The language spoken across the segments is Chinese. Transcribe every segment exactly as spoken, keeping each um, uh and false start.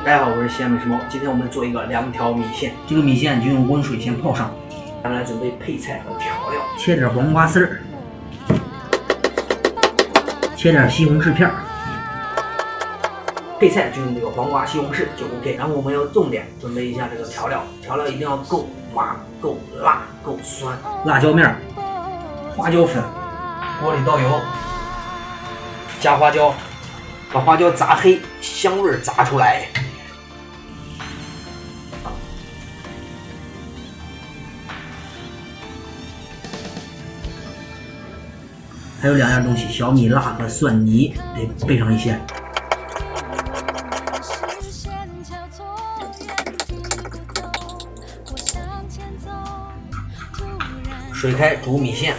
大家好，我是西安美食猫。今天我们做一个两条米线， 这个米线就用温水先泡上。 咱们来准备配菜和调料， 切点黄瓜丝儿，切点西红柿片儿。 配菜就用这个黄瓜、西红柿就 OK。然后我们要重点准备一下这个调料，调料一定要够麻、够辣、够酸。 辣椒面、花椒粉， 锅里倒油，加花椒，把花椒炸黑，香味炸出来。 还有两样东西，小米辣和蒜泥得备上一些。 水开煮米线，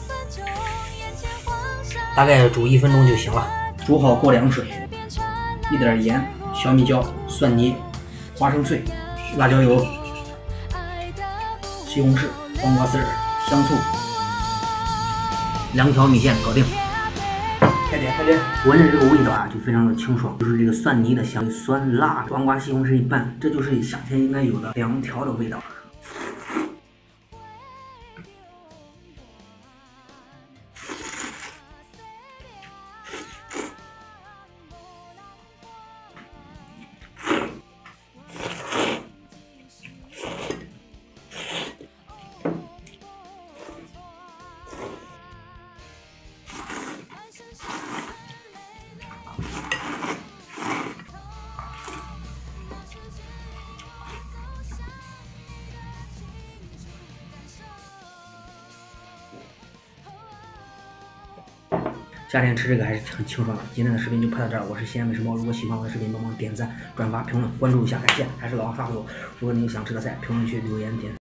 大概煮一分钟就行了。煮好过凉水，一点盐、小米椒、蒜泥、花生碎、辣椒油、西红柿、黄瓜丝儿、香醋，两条米线搞定。 开点开点， 闻着这个味道啊，就非常的清爽，就是这个蒜泥的香，酸辣，黄瓜、西红柿一拌，这就是夏天应该有的凉调的味道。夏天吃这个还是很清爽的。今天的视频就拍到这儿，我是西安美食猫。如果喜欢我的视频，帮忙点赞、转发、评论、关注一下，感谢。还是老话说，如果你有想吃的菜，评论区留言点。